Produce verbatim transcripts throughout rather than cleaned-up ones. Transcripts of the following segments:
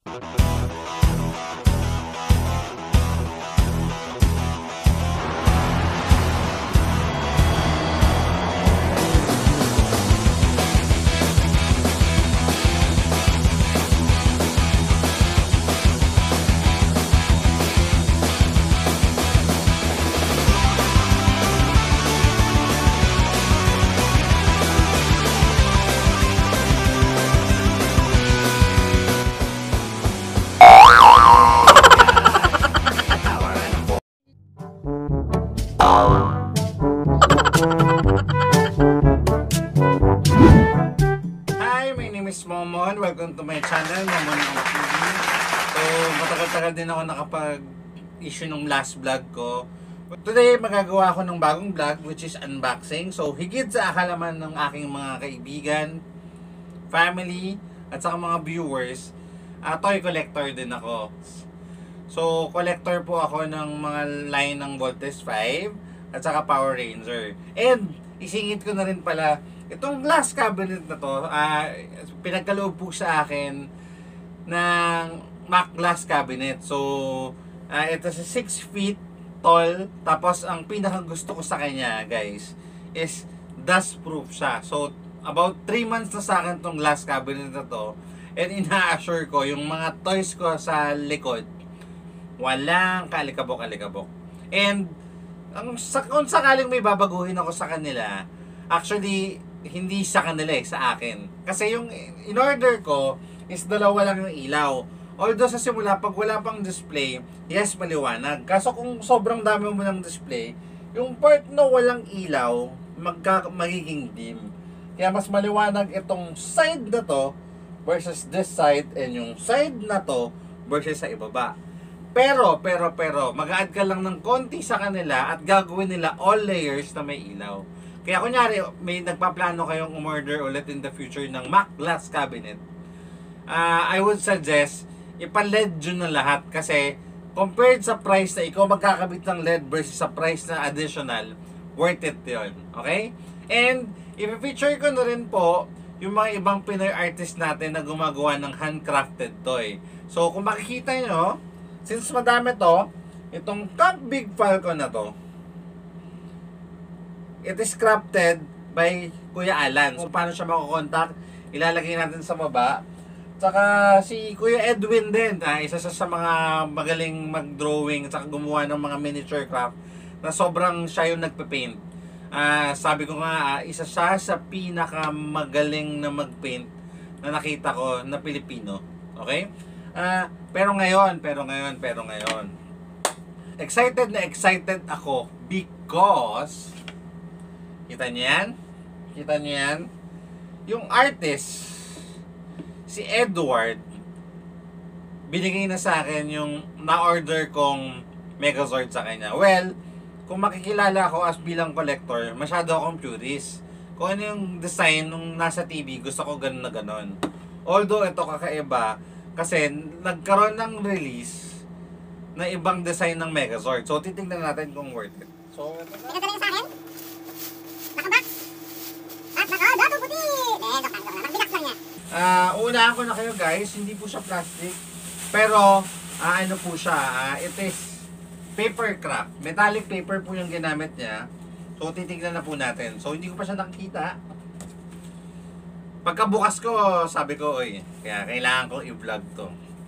Hi, my name is Momon. Welcome to my channel, Momon T V. So, matagal-tagal din ako nakapag-issue ng last vlog ko. Today, magagawa ako ng bagong vlog, which is unboxing. So, higit sa akalaman ng aking mga kaibigan, family, at saka mga viewers, uh, toy collector din ako. So, collector po ako ng mga line ng Voltes five at saka Power Ranger. And, isingit ko na rin pala, itong glass cabinet na to, uh, pinagkaloob po sa akin ng Mac glass cabinet. So, uh, ito sa six feet tall. Tapos, ang pinaka gusto ko sa kanya, guys, is dust proof siya. So, about three months na sa akin itong glass cabinet na to. And ina-assure ko, yung mga toys ko sa likod, walang kalikabok-alikabok. And, ang, kung sakaling may babaguhin ako sa kanila, actually, hindi sa kanila eh, sa akin. Kasi yung in-order ko is dalawa lang yung ilaw. Although sa simula, pag wala pang display, yes, maliwanag. Kaso kung sobrang dami mo ng display, yung part na walang ilaw, magka, magiging dim. Kaya mas maliwanag itong side na to versus this side, and yung side na to versus sa ibaba. Pero, pero, pero, mag-add ka lang ng konti sa kanila at gagawin nila all layers na may ilaw. Kaya kunyari, may nagpaplano kayong umorder ulit in the future ng Mac glass cabinet, uh, I would suggest, ipa-L E D yun na lahat. Kasi, compared sa price na ikaw magkakabit ng L E D versus sa price na additional, worth it yun. Okay? And, i-feature ko na rin po yung mga ibang Pinoy artist natin na gumagawa ng handcrafted toy. So, kung makikita nyo, since madami to, itong Camp Big Falcon na to, it is crafted by Kuya Alan. Kung paano siya makukontak, ilalagay natin sa baba. Tsaka si Kuya Edwin din, ah, isa sa, sa mga magaling mag-drawing at gumawa ng mga miniature craft na sobrang siya yung nagpe-paint. Ah, sabi ko nga, ah, isa siya sa pinakamagaling na mag-paint na nakita ko na Pilipino. Okay? Ah, pero ngayon, pero ngayon, pero ngayon, excited na excited ako because kita niyo yan? Kita niyo yan? Yung artist, si Edward, binigay na sa akin yung na-order kong Megazord sa kanya. Well, kung makikilala ako as bilang collector, masyado akong purist. Kung ano yung design nung nasa T V, gusto ko ganun na ganun. Although ito kakaiba, kasi nagkaroon ng release na ibang design ng Megazord. So, titignan natin kung worth it. So, pinadala sa akin? Nakabox. At naka-dato puti. Eh, doktan ko na. Nag-relax lang niya. Ah, uh, unahan ko na kayo guys, hindi po siya plastic. Pero, uh, ano po siya, uh, it is paper craft. Metallic paper po yung ginamit niya. So, titignan na po natin. So, hindi ko pa siya nakikita. Pagkabukas ko, sabi ko, oy, kaya kailangan kong i-vlog to.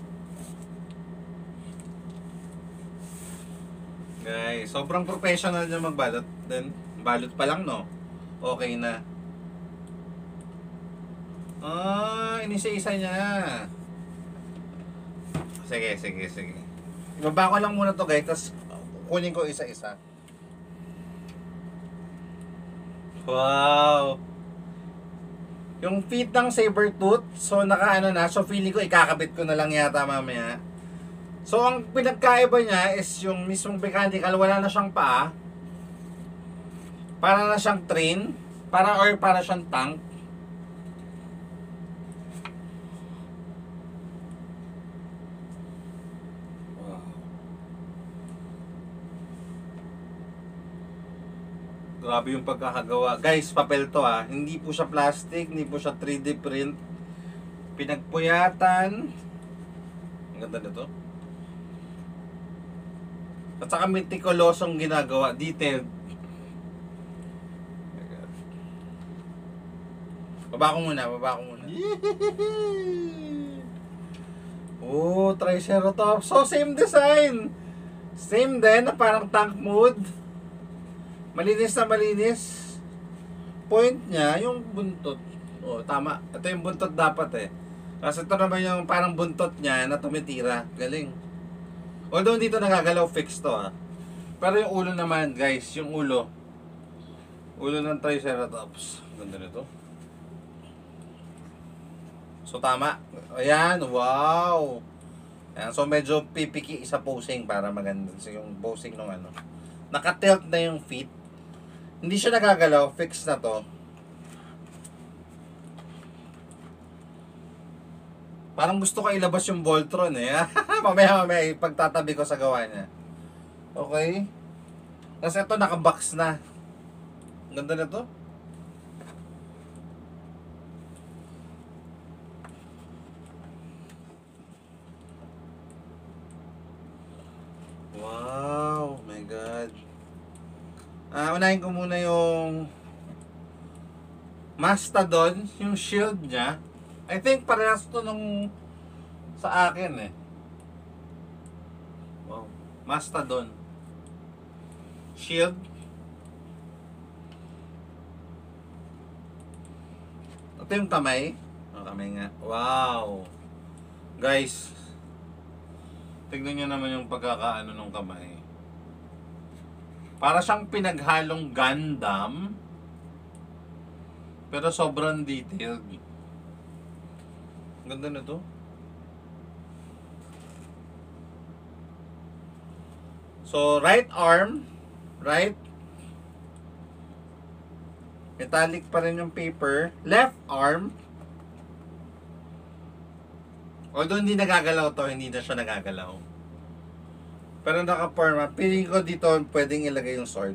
Guys, sobrang professional niya magbalot din. Balot pa lang, no? Okay na. Ah, inisa-isa niya. Sige, sige, sige. Ibaba ko lang muna to guys, tapos kunin ko isa-isa. Wow! Yung feet ng Sabertooth, so naka-ano na, so feeling ko ikakabit ko na lang yata mamaya. So ang pinagkaiba niya is yung mismong mechanical, wala na siyang paa. Para na siyang train, para or para siyang tank. Grabe yung pagkakagawa. Guys, papel to ah. Hindi po siya plastic, hindi po siya three D print. Pinagpuyatan. Ang ganda nito. At saka meticulosong ginagawa, detailed. Baba ko muna, baba ko muna. Oh, Triceratops. So, same design. Same din, na parang tank mode. Malinis na malinis. Point niya, yung buntot. Oh, tama. Ito yung buntot dapat eh. Kasi ito naman yung parang buntot niya na tumitira. Galing. Although dito nagagalaw, fix to ah. Pero yung ulo naman, guys, yung ulo. Ulo ng Triceratops. Ganda nito. So tama. Ayan, wow. Ayan, so medyo pipiki sa posing para maganda. So yung posing ng ano. Naka-tilt na yung feet. Hindi siya nagagalaw, fix na to. Parang gusto ko ilabas yung Voltron eh. mamaya mamaya pagtatabi ko sa gawa niya. Okay. Kasi ito naka-box na. Ganda na to. Wow, my God. Ah, unahin ko muna yung Mastodon, yung shield niya. I think parehas to nung sa akin eh. Wow, Mastodon. Shield. Ito yung kamay. Oh, kamay nga. Wow. Guys, tignan nyo naman yung pagkakaano ng kamay. Para siyang pinaghalong Gundam. Pero sobrang detailed. Ganda na to. So, right arm. Right. Metallic pa rin yung paper. Left arm. Although hindi nagagalaw to, hindi na siya nagagalaw. Pero naka-forma, piling ko dito pwedeng ilagay yung sword.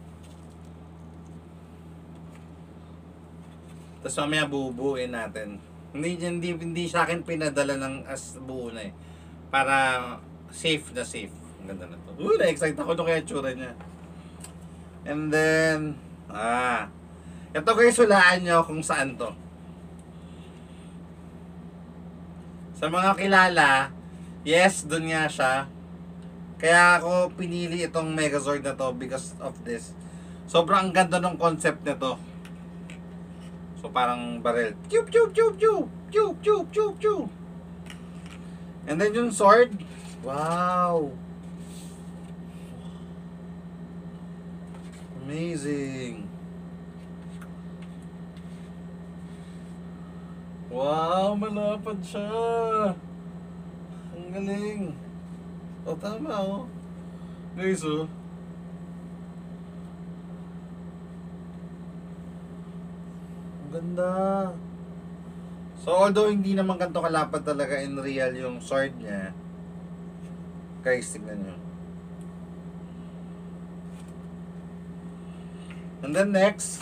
Tapos mamaya bubuuin natin. Hindi, hindi, hindi sa akin pinadala ng as buo na eh. Para safe na safe. Ang ganda na to. Uy, na-excite ako nung kaya tsura niya. And then, ah, ito guys, hulaan nyo kung saan to. Sa mga kilala, yes, dun nga siya. Kaya ako pinili itong Megazord na to because of this. Sobrang ganda ng concept nito. So parang barrel. Chup chup chup chup. Chup chup chup chup. And then yung sword. Wow. Amazing. Wow, malapad siya. Ang galing. O, tama oh. Guys oh. Ang ganda. So, although hindi naman ganito kalapad talaga in real yung sword niya. Guys, tignan nyo. And then next.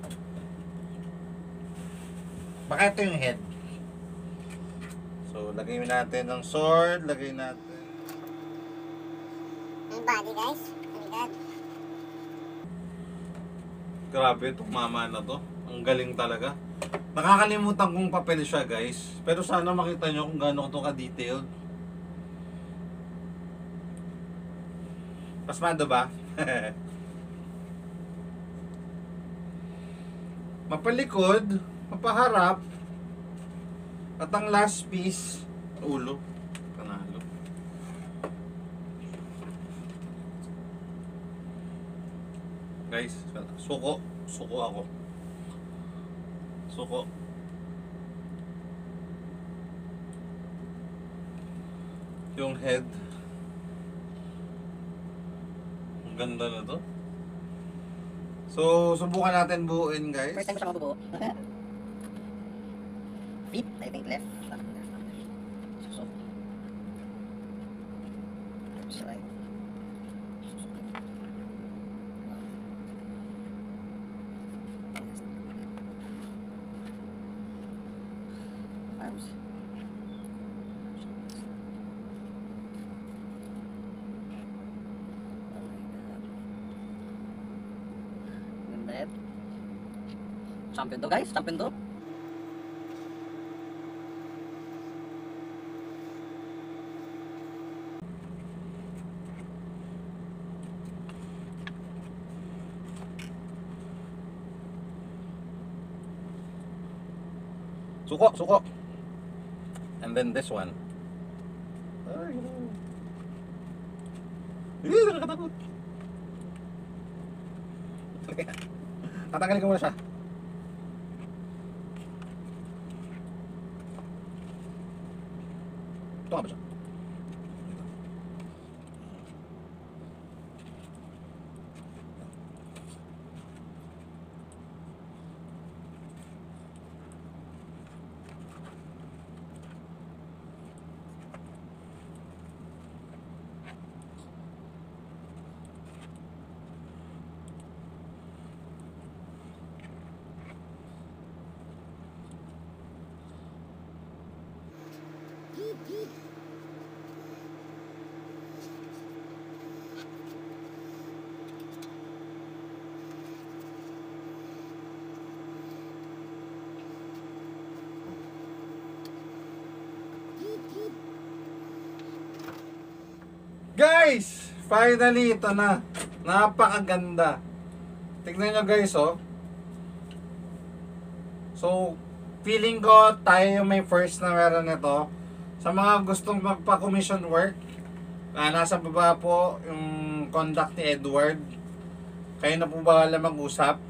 Baka ito yung head. So, lagay natin ng sword. Lagay natin. Yung body guys. Aligad. Grabe itong mama na to. Ang galing talaga. Nakakalimutan kong papel siya guys. Pero sana makita nyo kung gaano ito ka-detailed. Pasmado ba? Mapalikod. Mapaharap. At ang last piece, ulo. Panalo. Guys, suko. Suko ako. Suko. Yung head. Ang ganda na to. So, subukan natin buuin guys. First time ko siya mabubuo. Feet, I think left. So, so right. Arms. Champion to guys, champion to. Suko, suko. And then this one. Ay, hindi, nakakatakot. Tatanggalin ko muna siya. Ito nga ba siya? Guys! Finally, ito na. Napakaganda. Tignan nyo guys, oh. So, feeling ko tayo yung may first na meron nito. Sa mga gustong magpa-commission work, ah, nasa baba po yung contact ni Edward. Kayo na po bahala mag-usap.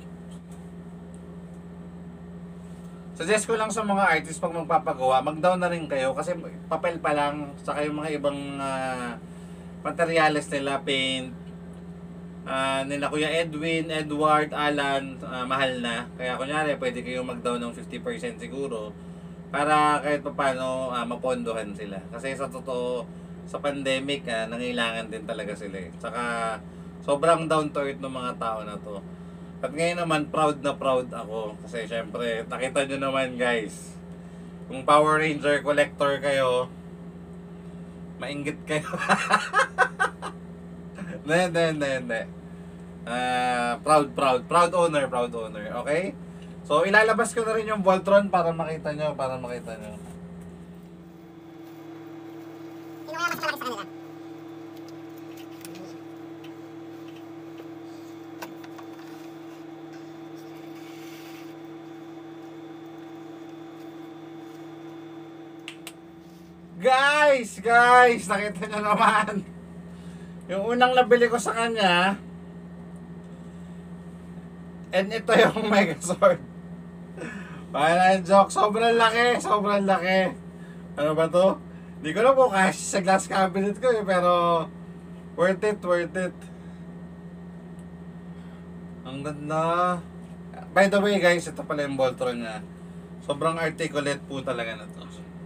Suggest ko lang sa mga artist pag magpapagawa, mag-down na rin kayo kasi papel pa lang, saka yung mga ibang uh, materials nila, paint, uh, nila Kuya Edwin, Edward, Alan, uh, mahal na. Kaya kunyari, pwede kayo mag-down ng fifty percent siguro para kahit pa paano uh, mapondohan sila. Kasi sa totoo, sa pandemic, uh, nangailangan din talaga sila eh. Saka, sobrang down to earth ng mga tao na to. At ngayon naman, proud na proud ako. Kasi syempre, nakita nyo naman guys, kung Power Ranger collector kayo, mainggit kayo. Hindi, hindi, hindi, hindi. Uh, proud, proud. Proud owner, proud owner. Okay? So, ilalabas ko na rin yung Voltron para makita nyo, para makita nyo. Sino kaya mas malaki sa kanila? Guys! Guys! Nakita nyo naman. Yung unang nabili ko sa kanya, and ito yung Megazord. Para joke, sobrang laki, sobrang laki. Ano ba to? Hindi ko na po kasi sa glass cabinet ko eh, pero worth it, worth it. Ang ganda. By the way guys, ito pala yung Voltron niya. Sobrang articulate po talaga na to.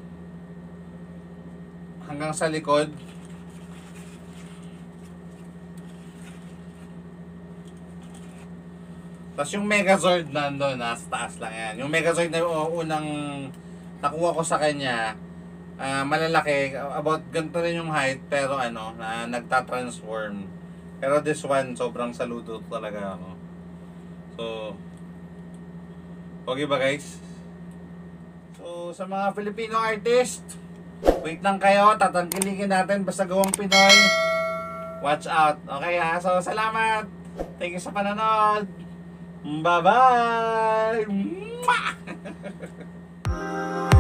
Hanggang sa likod. Tapos yung Megazord nandun, nasa taas lang yan. Yung Megazord na yung unang nakuha ko sa kanya, uh, malalaki, about ganito rin yung height, pero ano, na nagtatransform. Pero this one, sobrang saludo talaga ako. So, okay ba guys? So, sa mga Filipino artist, wait lang kayo, tatangkilikin natin basta gawang Pinoy. Watch out. Okay ha? So, salamat. Thank you sa panonood. Bye-bye!